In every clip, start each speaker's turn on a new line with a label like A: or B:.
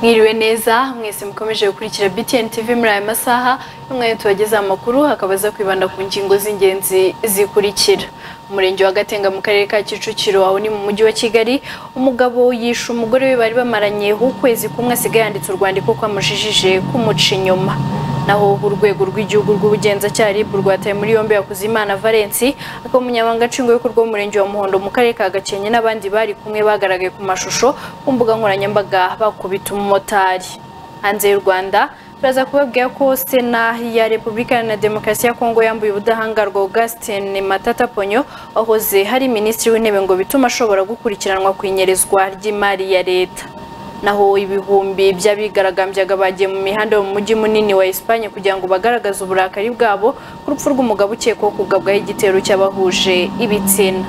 A: Mwiriwe neza mwese mukomeje gukurikira BTN TV muri aya masaha umwe tubageza amakuru hakabaza kwibanda ku ngingo z'ingenzi zikurikira. Umurenge wa Gatenga mu karere ka Kicukiro aho ni mu mujyi wa Kigali, umugabo yishe umugore we bari bamaranye ukwezi kumwe asigaye yanditse urwandiko ko amujijije kumuca inyuma. Naho urwego rw'igihugu rw'ubugenzacyaha RIB rwataye muri yombi Yakuzimana Valence akaba umunyamabanga nshingwabikorwa w'umurenge wa Muhondo mu karere ka Gakenke n'abandi bari kumwe bagaragaye ku mashusho ku mbuga nkoranyambaga bakubita umumotari. Hanze y'u Rwanda baraza kubabwira ko Sena ya Repubulika Iharanira Demokarasi ya Kongo yambuye ubudahangarwa Augustin Matata Ponyo wahoze hari minisitiri w'intebe ngo bituma ashobora gukurikiranwa ku inyerezwa ry'imari ya leta. Naho ibihumbi by'abigaragambyaga bagiye mu mihanda mu mujyi munini wa Espagne kugira ngo bagaragaze uburakari bwabo ku rupfu rw'umugabo ukekwaho kugabwaho igitero cy'abahuje ibitsina.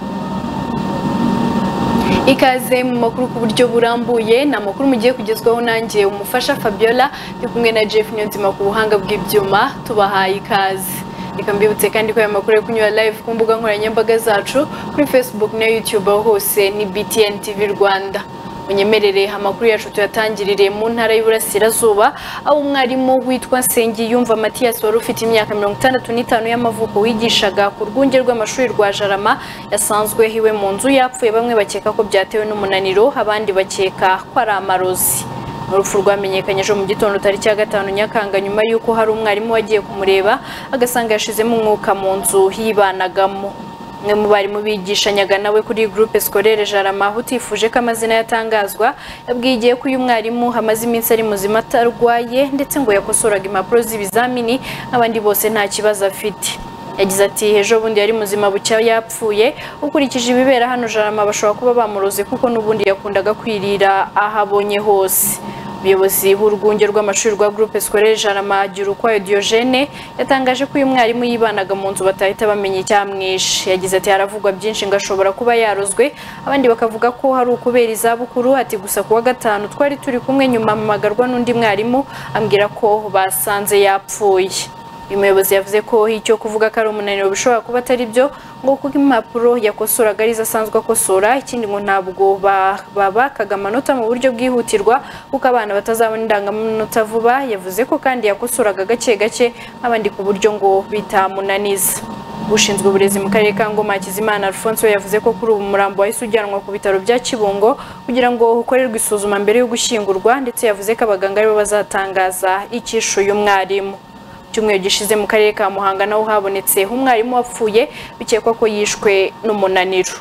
A: Ikaze mu makuru ku buryo burambuye na makuru mugiye kugezwaho nanjye umufasha Fabiola ndi kumwe na Jeff Nyonzima ku buhanga bw'ibyuma tubahaye ikaze. Reka mbibutse kandi ko aya makuru yo kunyura live ku mbuga nkoranyambaga zacu kuri Facebook na YouTube aho hose ni BTN TV Rwanda. Munyemerere amakuru yacu tuyatangirire mu ntara y'Iburasirazuba aho umwarimu witwa Nsengiyumva Mathias wari ufite imyaka 65 y'amavuko wigishaga ku rwunge rw'amashuri rwa Jarama yasanzwe hiwe mu nzu yapfuye, bamwe bakeka ko byatewe n'umunaniro abandi bakeka ko ari amarozi. Urupfu rwamenyekanye ejo mu gitondo tariki ya 5 Nyakanga nyuma y'uko hari umwarimu wagiye kumureba agasanga yashizemo umwuka mu nzu yibanagamo. Mwe mu bari mu bigishanyaga nawe kuri groupe scolaire Jarama utifuje ko amazina yatangazwa yabwiye ko uyu mwarimu hamaze iminsi ari muzima atarwaye ndetse ngo yakosoraga impapuro z'ibizamini abandi bose nta kibazo afite. Yagize ati ejo bundi yari muzima bucya yapfuye, ukurikije ibibera hano Jarama bashobora kuba bamuroze kuko nubundi yakundaga kwirira ahabonye hose. Umuyobozi w'urwunge rw'amashuri rwa groupe scolaire Jarama Girukwayo Diogene yatangaje ko uyu mwarimu yibanaga mu nzu batahita bamenye icyamwishe. Yagize ati haravugwa byinshi ngo ashobora kuba yarozwe, abandi bakavuga ko hari ukubera izabukuru. Ati gusa kuwa gatanu twari turi kumwe nyuma mpamagarwa n'undi mwarimu ambwira ko basanze yapfuye. Umuyobozi yavuze ko icyo kuvuga ko ari umunaniro bishobora kuba atari byo ngo kuko impapuro yakosoraga ari asanzwe akosora, ikindi ngo ntabwo babakaga amanota mu buryo bwihutirwa kuko abana batazabona indangamanota vuba. Yavuze ko kandi yakosoraga gake gake abandi ku buryo ngo bitamunaniza. Ushinzwe uburezi mu karere ka Ngoma Hakizimana Alphonse yavuze ko kuri ubu murambo wahise ujyanwa ku bitaro bya Kibungo kugira ngo ukorerwe isuzuma mbere yo gushyingurwa, ndetse yavuze ko abaganga aribo bazatangaza icyishe uyu mwarimu. Cyumweru gishize mu karere ka Muhanga naho habonetse umwarimu wapfuye bikekwa ko yishwe n'umunaniro.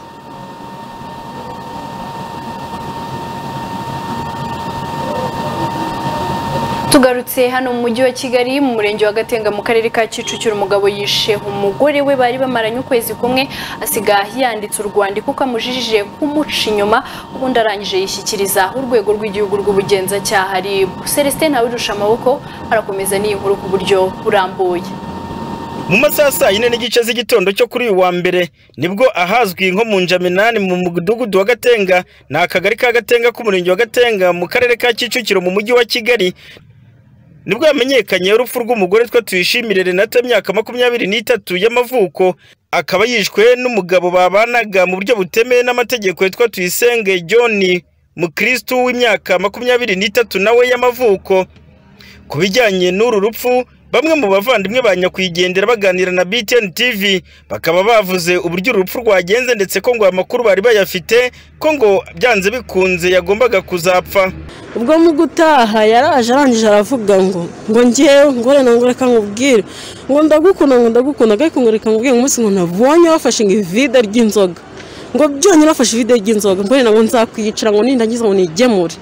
A: Tugarutse hano mu mujyi wa Kigali mu murenge wa Gatenga mu karere ka Kicukiro, umugabo yishe umugore we bari bamaranye ukwezi kumwe asiga yanditse urwandiko ko amujijije kumuca inyuma, ubundi arangije yishyikiriza urwego rw'igihugu rw'ubugenzacyaha RIB. Celestin Ntawirusha amaboko arakomeza n'iyi nkuru ku buryo burambuye.
B: Mu masaha saa 4 n'igice z'igitondo cyo kuri uyu wa mbere nibwo ahazwi nko mu Njamenani mu mudugudu wa Gatenga na akagari ka Gatenga ku murenge wa Gatenga mu karere ka Kicukiro mu mujyi wa Kigali nibwo yamenyekanye urupfu rw'umugore twa Tuyishimire Renata imyaka 23 y'amavuko, akaba yishwe n'umugabo babanaga mu buryo butemeye n'amategeko yitwa Tuyisenge John Mukristo w'imyaka 23 nawe y'amavuko. Kubijyanye n'uru rupfu bamwe mu bavandimwe ba nyakwigendera baganira na BTN TV bakaba bavuze uburyo urupfu rwagenze ndetse ko ngo amakuru bari bayafite ko ngo byanze bikunze yagombaga kuzapfa.
C: Ubwo mu gutaha yaraje arangije aravuga ngo ngewe ngore nangoreka nkubwire ngo ndagukunda ariko ngoreka nkubwire umunsi ngo nabonye wafashe ivide ry'inzoga ngo byonyine wafashe ivide ry'inzoga mbone nabo nzakwiyicira ngo nindangiza ngo nigemure.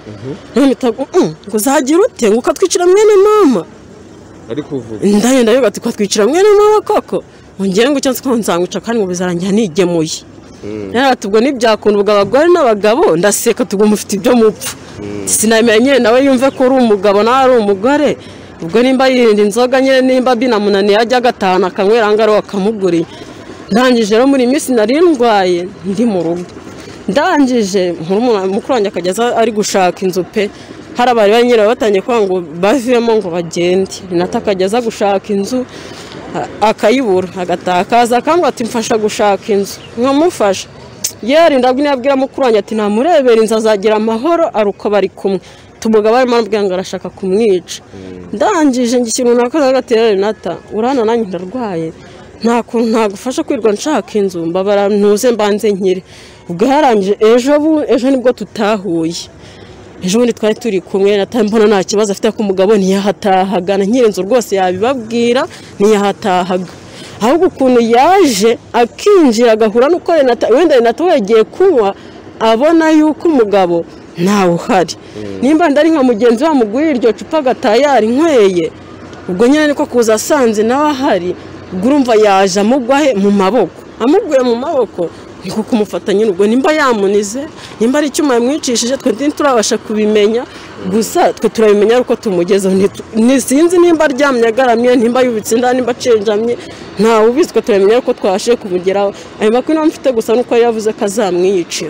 C: Ngo zagira ute ngo ukatwicira mwene mama
D: ariko uvuga
C: ndagenda yo gati kwatwicira mwene mama koko ngere ngo cyanze ko nzanguca kandi ngo bizarangira nigemuye. Ubwo nibyakunda ubwo abagore n'abagabo ndaseka tugomba ufite ibyo mupfa. Sinamenye nawe yumve ko uri umugabo na ari umugore, ubwo nimba yirinda inzoga nyene nimba binamunaniye ajya gatana akanywera ngaro akamuguriye. Ndangije rero muri minsi nari ndwaye ndi mu rugo, ndangije mukuru wanjye akageza ari gushaka inzu pe, hari abari banyira batanye kwa ngo bavemo ngo bagende. Renata akageza gushaka inzu akayibura agatakaza akambwa ati mfasha gushaka inzu nkamufasha. Yari ndabwira mukuru wanjye ati namurebera inzu azagira amahoro aruko bari kumwe. umugabo arimo arambwira ngo arashaka kumwica ndangije ngishyira nakoze agatera Renata urana nanjye ndarwaye nta kuntu ntagufasha kwirwa nshaka inzu mbabara ntuze mbanze nkire ubwo yarangije ejo nibwo tutahuye ejo bundi twari turi kumwe natambona nta kibazo afite ko umugabo ntiyahatahaga na nyirenzo rwose yabibabwira ntiyahatahaga ahubwo ukuntu yaje akinjira agahura nuko wenda Renata yagiye kunywa abona yuko umugabo ntawe uhari nimba ndari nka mugenzi wa muguye iryo cupa gatayari nkweye ubwo nyine niko kuza asanze nawe ahari urumva yaje amugwahe mu maboko amuguye mu maboko niko kumufata nyine ubwo nimba yamunize nimba ari icyuma yamwicishije twe turabasha kubimenya gusa twe turabimenya uko tumugezeho sinzi nimba aryamye agaramye nimba yubitse inda nimba acenjamye ntawe ubizi twe turamenya uko twashe kumugeraho ayo makuru namufite gusa nuko yavuze ko azamwiyicira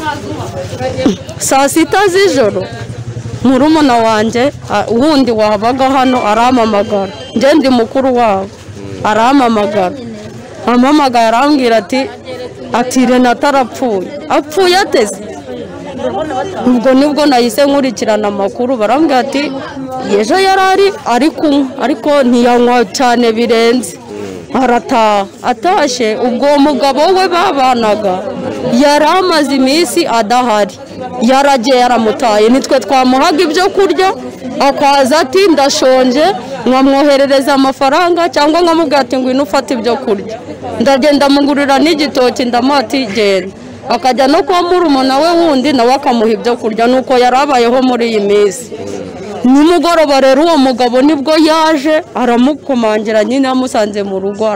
D: saa sita z'ijoro murumuna wanjye wundi wabaga hano arampamagara njye ndi mukuru wabo arampamagara arambwira ati Renata apfuye ateze ubwo nibwo nahise nkurikirana amakuru barambwira ati ejo yari ari kunywa ariko ntiyanywa cyane birenze arataha atashye ubwo umugabo we babanaga yari amaze iminsi adahari yaragiye yaramutaye nitwe twamuhaga ibyo kurya akaza ati ndashonje nkamwoherereza amafaranga cyangwa nkamubwira ati ngwino ufate ibyo kurya ndagenda mugurira n'igitoki ndamuti genda akajya no kwa murumuna we wundi nawe akamuha ibyo kurya nuko yarabayeho muri iyi minsi nimugoroba rero uwo mugabo nibwo yaje aramukomangira nyine amusanze mu rugo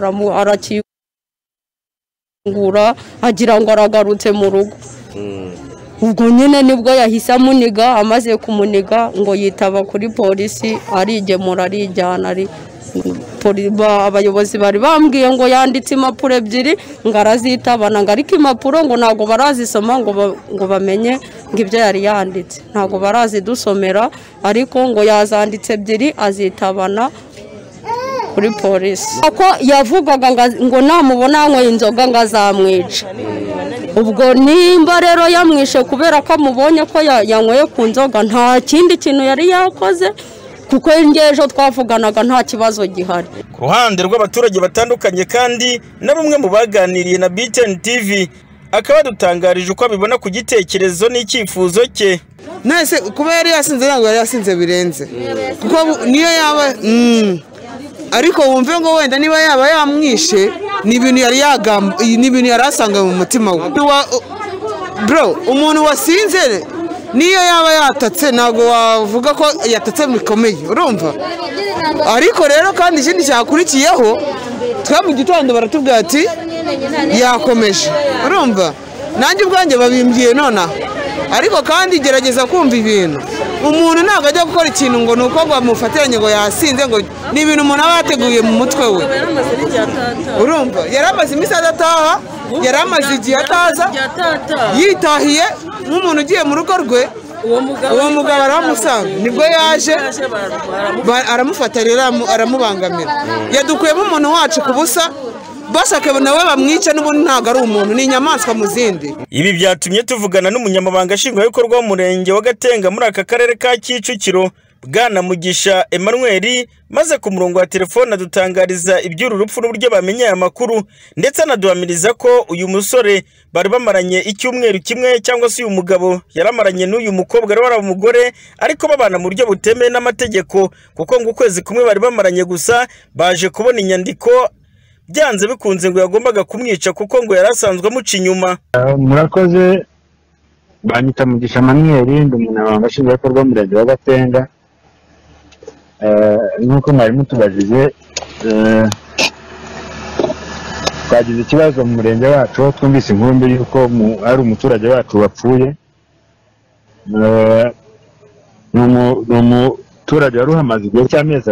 D: arakingura agira ngo aragarutse mu rugo ubwo nyine nibwo yahise amuniga amaze kumuniga ngo yitaba kuri polisi arigemura arijyana abayobozi bari bambwiye ngo yanditse impapuro ebyiri ngo arazitabana ngo ariko impapuro ngo ntabwo barazisoma ngo bamenye ngo ibyo yari yanditse ntabwo barazidusomera ariko ngo yazanditse ebyiri azitabana kuri polisi ko yavugaga ngo namubona yanyweye inzoga ngo azamwica ubwo nimba rero yamwishe kubera ko amubonye ko yanyweye ku nzoga nta kindi kintu yari yakoze kuko ejo twavuganaga nta kibazo gihari.
B: Ku ruhande rw'abaturage batandukanye kandi na bamwe mu baganiriye na BTN TV akaba dutangarije uko abibona ku gitekerezo n'icyifuzo cye.
E: Nese kuba yari yasinze ntabwo yari yasinze birenze kuko niyo yaba ariko wumve ngo wenda niba yaba yamwishe ni ibintu yari asanga mu mutima we. Bro umuntu wasinze niyo yaba yatatse ntabwo wavuga ko yatatse bikomeye urumva ariko rero kandi ikindi cyakurikiyeho twa mu gitondo baratubwira ati yakomeje urumva nanjye ubwanjye babimbwiye nona ariko kandi gerageza kumva ibintu umuntu ntabwo ajya gukora ikintu ngo nuko bamufatiranye ngo yasinze ngo ni ibintu umuntu aba yateguye mu mutwe we urumva yaramaze iminsi adataha yaramaze igihe ataza yitahiye nk'umuntu ugiye mu rugo rwe uwo mugabo aramusanga nibwo yaje aramufata rero aramubangamira yadukuyemo umuntu wacu ku busa bashaka nawe bamwica n'ubundi ntabwo ari umuntu ni inyamaswa mu zindi.
B: Ibi byatumye tuvugana n'umunyamabanga nshingwabikorwa w'umurenge wa Gatenga muri aka karere ka Kicukiro Bwana Mugisha Emmanuel maze ku murongo wa telefone adutangariza iby'uru rupfu n'uburyo bamenye aya makuru ndetse anaduhamiriza ko uyu musore bari bamaranye icyumweru kimwe cyangwa se uyu mugabo yaramaranye n'uyu mukobwa ari umugore ariko babana mu buryo butemewe n'amategeko kuko ngo ukwezi kumwe bari bamaranye gusa baje kubona inyandiko byanze bikunze ngo yagombaga kumwica kuko ngo yarasanzwe amuca inyuma.
F: Murakoze banyita Mugisha Emmanuel ndi umunyamabanga nshingwabikorwa w'umurenge wa Gatenga. Nk'uko mwari mutubajije twagize ikibazo mu murenge wacu twumvise inkuru y'uko ari umuturage wacu wapfuye. Ni umuturage wari uhamaze igihe cy'amezi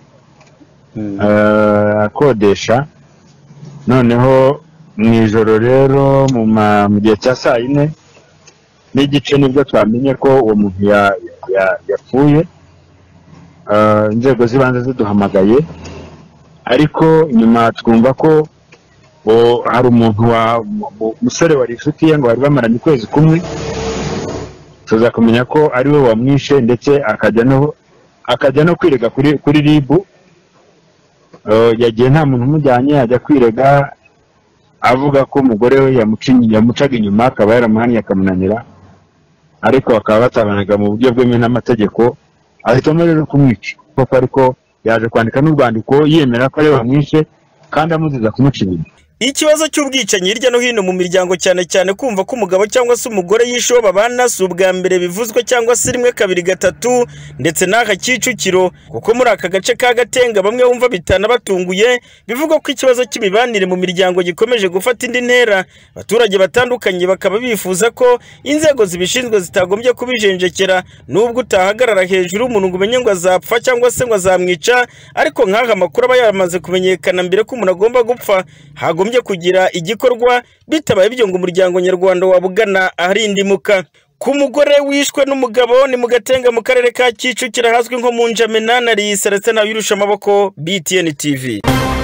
F: 2 akodesha noneho mu ijoro rero mu gihe cya saa 4 n'igice nibwo twamenye ko uwo muntu yapfuye. Inzego z'ibanze ziduhamagaye ariko nyuma twumva ko hari umuntu musore wari inshuti ye ngo bari bamaranye ukwezi kumwe tuza kumenya ko ari we wamwishe ndetse akajya no kwirega kuri ribu. Yagiye nta muntu umujyanye ajya kwirega avuga ko umugore we yamucaga inyuma akaba yaramuhaniye akamunanira, ariko bakaba batabanaga mu buryo bwemewe n'amategeko, ahitamo rero kumwica kuko ariko yaje kwandika n'urwandiko yemera ko ari we wamwishe kandi amuziza kumuca inyuma.
B: Ikibazo cy'ubwicanyi hirya no hino mu miryango cyane cyane kumva ko umugabo cyangwa se umugore yishe uwo babana si ubwa mbere bivuzwe cyangwa se rimwe kabiri gatatu, ndetse n'aka Kicukiro kuko muri aka gace ka Gatenga bamwe bumva bitana batunguye bivugwa ko ikibazo cy'imibanire mu miryango gikomeje gufata indi ntera. Abaturage batandukanye bakaba bifuza ko inzego zibishinzwe zitagombye kubijenjekera, nubwo utahagarara hejuru umuntu ngo umenye ngo azapfa cyangwa se ngo azamwica, ariko nk'aha amakuru aba yamaze kumenyekana mbere ko umuntu agomba gupfa hagombye kugira igikorwa, bitabaye ibyo ngo umuryango nyarwanda wabugana aharindimuka. Ku mugore wishwe n'umugabo ni mu Gatenga mu karere ka Kicukiro hazwi nko mu Njamenana. Ari Celestin Ntawuyirusha amaboko, BTN TV.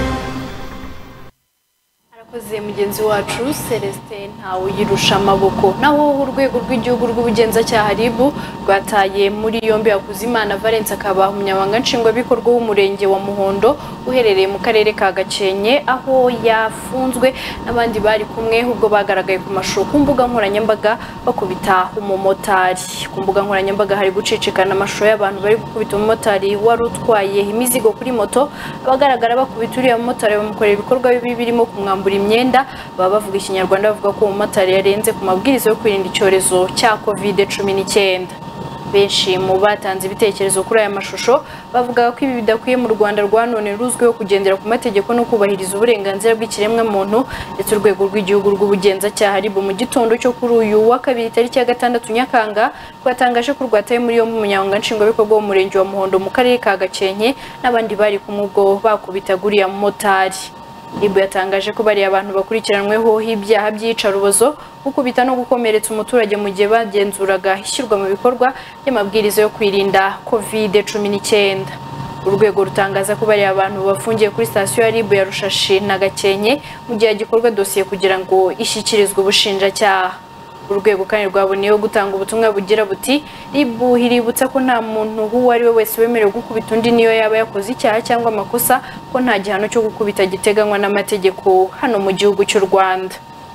A: Arakoze mugenzi wacu Celestin Ntawuyirusha amaboko. Naho urwego rw'igihugu rw'ubugenzacyaha RIB rwataye muri yombi Hakuzimana Valence akaba umunyamabanga nshingwabikorwa w'umurenge wa Muhondo uherereye mu karere ka Gakenke, aho yafunzwe n'abandi bari kumwe ubwo bagaragaye ku mashusho ku mbuga nkoranyambaga bakubita umumotari. Ku mbuga nkoranyambaga hari gucicikana amashusho y'abantu bari gukubita umumotari wari utwaye imizigo kuri moto. Abagaragara bakubita uriya mumotari bamukorera ibikorwa bibi birimo kumwambura imyenda. Baba bavuga ikinyarwanda bavuga ko umumotari yarenze ku mabwiriza yo kwirinda icyorezo cya COVID-19. Benshi mu batanze ibitekerezo kuri aya mashusho bavuga ko ibi bidakwiye mu Rwanda rwa none ruzwiho kugendera ku mategeko no kubahiriza uburenganzira bw'ikiremwa muntu. Ndetse urwego rw'igihugu rw'ubugenzacyaha RIB mu gitondo cyo kuri uyu wa kabiri tariki ya 6 Nyakanga rwatangaje ko rwataye muri yombi umunyamabanga nshingwabikorwa w'umurenge wa Muhondo mu karere ka Gakenke n'abandi bari kumwe ubwo bakubitaga uriya mumotari. RIB yatangaje ko bari abantu bakurikiranweho ibyaha by'iyicarubozo, gukubita no gukomeretsa umuturage mu gihe bagenzuraga ishyirwa mu bikorwa by'amabwiriza yo kwirinda COVID-19. Urwego rutangaza ko bari abantu bafungiye kuri sitasiyo ya RIB ya Rushashi na Gakenke mu gihe gikorwa dosiye kugira ngo ishyikirizwe ubushinjacyaha. Urwego kandi rwaboneyeho gutanga ubutumwa bugira buti RIB iributsa ko nta muntu uwo ari we wese wemerewe gukubita undi niyo yaba yakoze icyaha cyangwa amakosa, ko nta gihano cyo gukubita giteganywa n'amategeko hano mu gihugu cy'u Rwanda.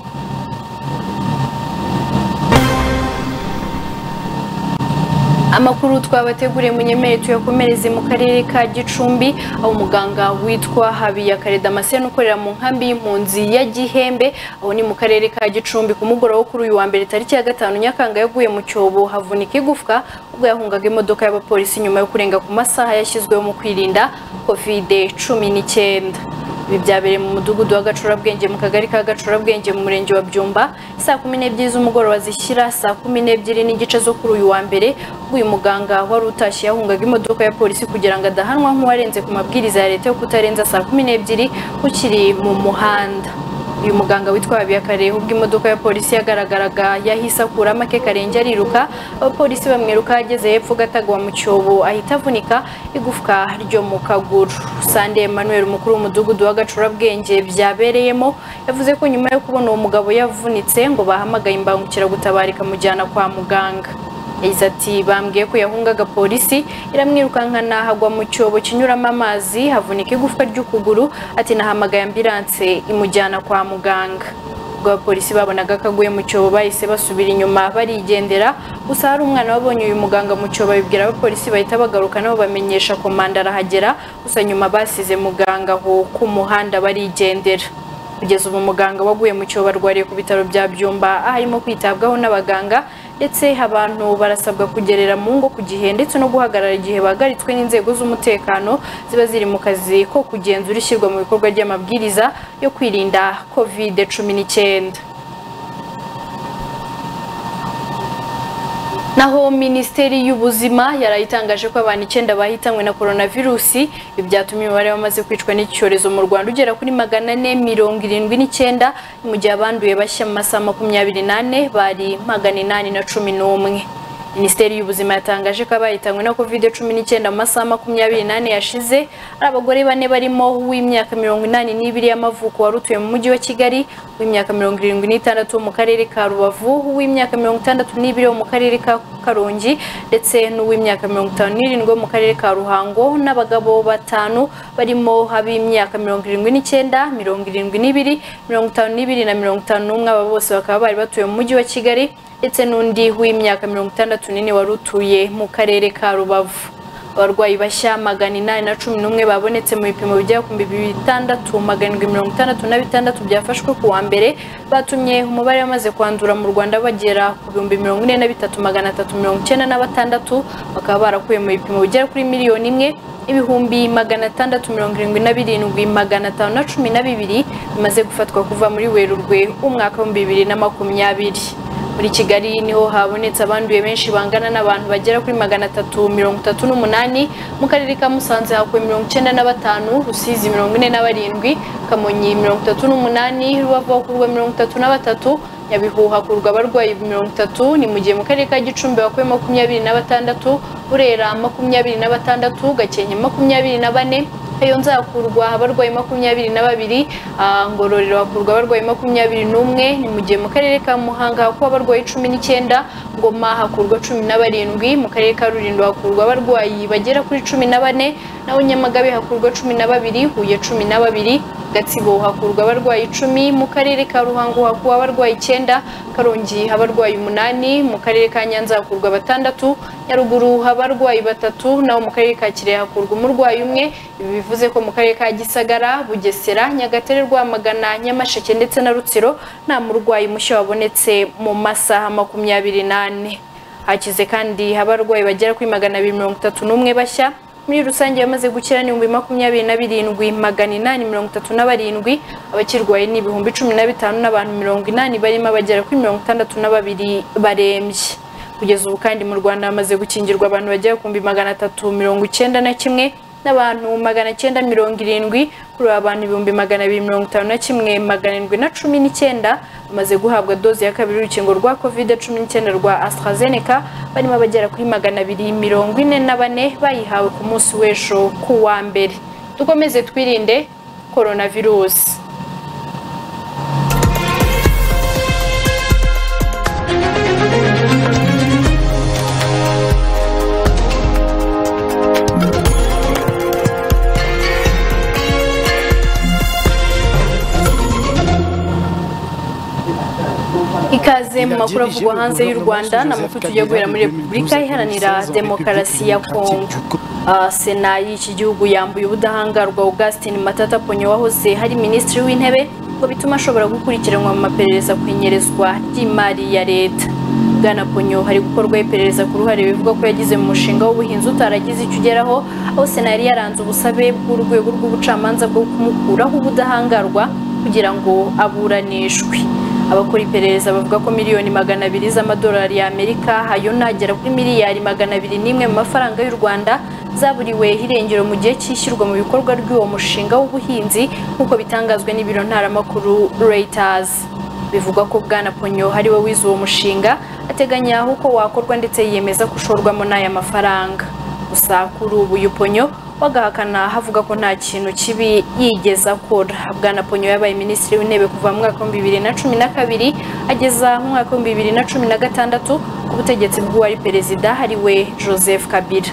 A: Amakuru twabateguriye munyemere tuyakomereze mu karere ka Gicumbi, aho umuganga witwa Habiyakare Damascene ukorera mu nkambi y'impunzi ya Gihembe, aho ni mu karere ka Gicumbi, ku mugoroba wo kuri uyu wa mbere tariki ya 5 Nyakanga yaguye mu cyobo havunika igufwa ubwo yahungaga imodoka y'abapolisi nyuma yo kurenga ku masaha yashyizweho mu kwirinda COVID-19. Ibi byabereye mu mudugudu wa Gacurabwenge mu kagari ka Gacurabwenge mu murenge wa Byumba saa 12 z'umugoroba zishyira saa 12 n'igice zo kuri uyu wa mbere. Uyu muganga wari utashye yahungaga imodoka ya polisi kugira ngo adahanwa nk'uwarenze ku mabwiriza ya leta yo kutarenza saa 12 ukiri mu muhanda. Uyu muganga witwa Habiyakare ubwo imodoka ya polisi yagaragaraga yahise akuramo ake karenge ariruka, abapolisi bamwiruka ageze hepfo gatagwa mu cyobo ahita avunika igufwa ryo mu kaguru. Sande Emmanuel umukuru w'umudugudu wa Gacurabwenge byabereyemo yavuze ko nyuma yo kubona uwo mugabo yavunitse ngo bahamagaye imbangukiragutabara ikamujyana kwa muganga. Yagize ati bambwiye ko yahungaga polisi iramwirukankana hagwa mu cyobo kinyuramo amazi havunika igufwa ry'ukuguru, ati nahamagaye ambulance imujyana kwa muganga. Ubwo abapolisi babonaga kaguye mu cyobo bahise basubira inyuma barigendera. Gusa hari umwana wabonye uyu muganga mu cyobo abibwira abapolisi bahita bagaruka nabo bamenyesha komanda arahagera, gusa nyuma basize muganga aho ku muhanda barigendera. Kugeza ubu muganga waguye mu cyobo arwariye ku bitaro bya Byumba arimo kwitabwaho n'abaganga, ndetse abantu barasabwa kugerera mu ngo ku gihe ndetse no guhagarara igihe bagaritswe n'inzego z'umutekano ziba ziri mu kazi ko kugenzura ishyirwa mu bikorwa ry'amabwiriza yo kwirinda COVID-19. Naho Minisiteri y'Ubuzima yarayitangaje ko abantu 9 bahitanwe na coronavirus, ibi byatumye umubare wamaze kwicwa n'icyorezo mu Rwanda ugera kuri 479, mu gihe abanduye bashya mu masaha 28 bari 811. Minisiteri y'ubuzima yatangaje ko abayitanywe na COVID-19 mu masaha 24 yashize ari abagore bane barimo uw'imyaka 82 y'amavuko warutuye mu mujyi wa Kigali, uw'imyaka 76 mu karere ka Rubavu, uw'imyaka 62 mu karere ka Karongi ndetse n'uw'imyaka 57 mu karere ka Ruhango, n'abagabo batanu barimo ab'imyaka 79, 72, 52 na 51. Aba bose bakaba bari batuye mu mujyi wa Kigali ndetse n'undi w'imyaka 64 warutuye mu karere ka Rubavu. Abarwayi bashya 811 babonetse mu bipimo bijya ku 6766 byafashwe ku wa mbere, batumye umubare wamaze kwandura mu Rwanda bagera ku 43,396, bakaba barakuye mu bipimo bijya kuri miliyoni 1,672,512 bimaze gufatwa kuva muri Werurwe umwaka wa 2020. Muri Kigali niho habonetse abanduye benshi bangana n'abantu bagera kuri 338, mu karere ka Musanze hakuwe 95, Rusizi 47, Kamonyi 38, Rubavu hakurwa 33, Nyabihu hakurwa abarwayi 30, ni mu gihe mu karere ka Gicumbi hakuwe 26, Burera 26, Gakenke 24, Kayonza hakurwa abarwayi 22, Ngororero hakurwa abarwayi 21, ni mu gihe mu karere ka Muhanga hakuwa abarwayi 19, Ngoma hakurwa 17, mu karere ka Rulindo hakurwa abarwayi bagera kuri 14, naho Nyamagabe hakurwa 12, Huye 12, Gatsibo hakurwa abarwayi 10, mu karere ka Ruhango hakuwa abarwayi 9, Karongi abarwayi 8, mu karere ka Nyanza hakurwa 6, Nyaruguru abarwayi 3, naho mu karere ka Kirehe hakurwa umurwayi 1. Ibi bivuze ko mu karere ka Gisagara, Bugesera, Nyagatare, Rwamagana, Nyamasheke ndetse na Rutsiro nta murwayi mushya wabonetse mu masaha 24. Hakize kandi abarwayi bagera kuri 231 bashya. Muri rusange yamaze gukira ni 27,837, abakirwaye ni 15,000 n'abantu 80 barimo abagera kuri 62 barembye. Kugeza ubu kandi mu Rwanda hamaze gukingirwa abantu bagera ku 391 n'abantu 970, kuri abantu 251,719 bamaze guhabwa doze ya kabiri y'urukingo rwa COVID-19 rwa AstraZeneca, barimo abagera kuri 244 bayihawe ku munsi w'ejo ku wa mbere. Dukomeze twirinde coronavirus. Ikaze mu makuru avugwa hanze y'u Rwanda na makuru tujya guhera muri Repubulika Iharanira Demokarasi ya Kongo. Sena y'iki gihugu yambuye ubudahangarwa Augustin Matata Ponyo wahoze hari Minisitiri w'Intebe ngo bituma ashobora gukurikiranwa mu maperereza ku inyerezwa ry'imari ya leta. Bwana Ponyo hari gukorwa iperereza ku ruhare bivuga ko yagize mu mushinga w'ubuhinzi utaragize icyo ugeraho, aho Sena yari yaranze ubusabe bw'urwego rw'ubucamanza bwo kumukuraho ubudahangarwa kugira ngo aburanishwe. Abakora iperereza bavuga ko miliyoni 200 z'amadolari y'Amerika, hayo nagera kuri miliyari 201 mu mafaranga y'u Rwanda, zaburiwe irengero mu gihe cyishyurwa mu bikorwa ry'uwo mushinga w'ubuhinzi nk'uko bitangazwe n'ibiro ntaramakuru Reuters. Bivugwa ko Bwana Ponyo hari we wize uwo mushinga, ateganya uko wakorwa ndetse yiyemeza kushorwamo n'aya mafaranga. Gusa kuri ubu uyu Ponyo wagahakana havuga ko nta kintu kibi yigeze akora. Bwana Ponyo yabaye Minisitiri w'Intebe kuva mu mwaka wa 2012 ageza mu mwaka wa 2016 ku butegetsi bw'uwari perezida hari we Joseph Kabila.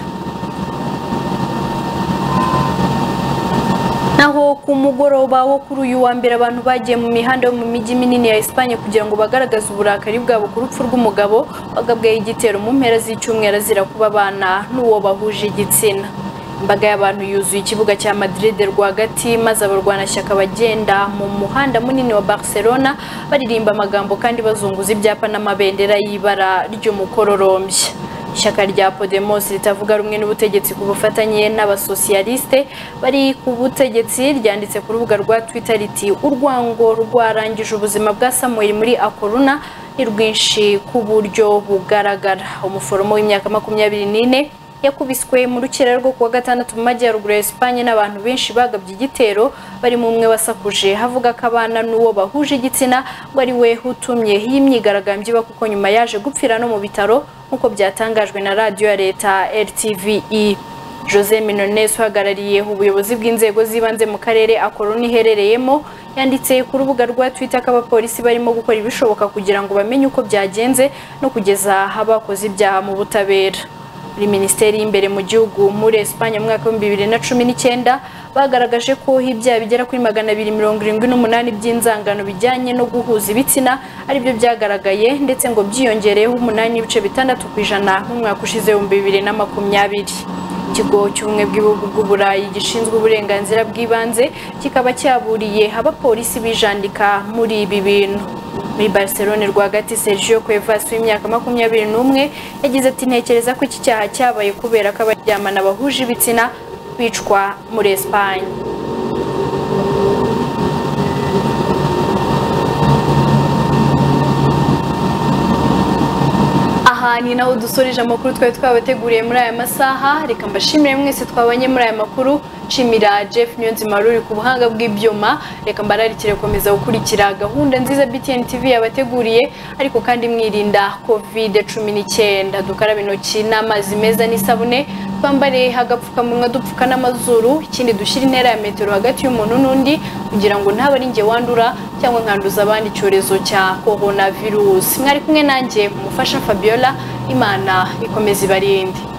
A: Naho ku mugoroba wo kuri uyu wa mbere abantu bagiye mu mihanda yo mu mijyi minini ya Espagne kugira ngo bagaragaze uburakari bwabo ku rupfu rw'umugabo wagabweho igitero mu mpera z'icyumweru azira kuba abana n'uwo bahuje igitsina. Imbaga y'abantu yuzuye ikibuga cya Madrid rwagati, maze abarwanashyaka bagenda mu muhanda munini wa Barcelona baririmba amagambo kandi bazunguza ibyapa n'amabendera y'ibara ry'umukororombya. Ishyaka rya Podemos ritavuga rumwe n'ubutegetsi ku bufatanye n'abasosiyaliste bari ku butegetsi ryanditse ku rubuga rwa Twitter riti urwango rwarangije ubuzima bwa Samuel muri A Coruña ni rwinshi ku buryo bugaragara. Umuforomo w'imyaka 24 yakubiswe mu rukera rwo kuwa gatandatu mu majyaruguru ya Espagne n'abantu benshi bagabye igitero bari mu umwe wasakuje havuga ko abana n'uwo bahuje igitsina ngo ari we utumye iyi myigaragambyo iba kuko nyuma yaje gupfira no mu bitaro nk'uko byatangajwe na radiyo ya leta RTVE. Jose Minones uhagarariye ubuyobozi bw'inzego z'ibanze mu karere Akoroni iherereyemo yanditse ku rubuga rwa Twitter ko abapolisi barimo gukora ibishoboka kugira ngo bamenye uko byagenze no kugeza abakoze ibyaha mu butabera. Muri Minisiteri y'imbere mu gihugu muri Espagne mu mwaka wa 2019 bagaragaje ko ibyaha bigera kuri 278 by'inzangano bijyanye no guhuza ibitsina ari byo byagaragaye ndetse ngo byiyongereyeho 8.6% mu mwaka ushize 2020. Ikigo cy'ubumwe bw'ibihugu bw'Uburayi gishinzwe uburenganzira bw'ibanze kikaba cyaburiye abapolisi bijandika muri ibi bintu. Muri Barcelona rwagati Sergio Cuevas w'imyaka 21 yagize ati ntekereza ko iki cyaha cyabaye kubera ko abaryamana bahuje ibitsina bicwa muri Espagne. Aha ni naho dusoreje amakuru twari twabateguriye muri aya masaha. Reka mbashimire mwese twabanye muri aya makuru. Shimira Jeff Niyonzima ruri ku buhanga bw'ibyuma. Reka mbararikire gukomeza gukurikira gahunda nziza BTN TV yabateguriye, ariko kandi mwirinda COVID-19. Dukaraba intoki n'amazi meza n'isabune, twambare agapfukamunwa dupfuka n'amazuru, ikindi dushyira intera ya metero hagati y'umuntu n'undi kugira ngo ntaba ari nge wandura cyangwa nkanduza abandi icyorezo cya coronavirus. Mwari kumwe nanjye umufasha Fabiola, Imana ikomeza ibarinde.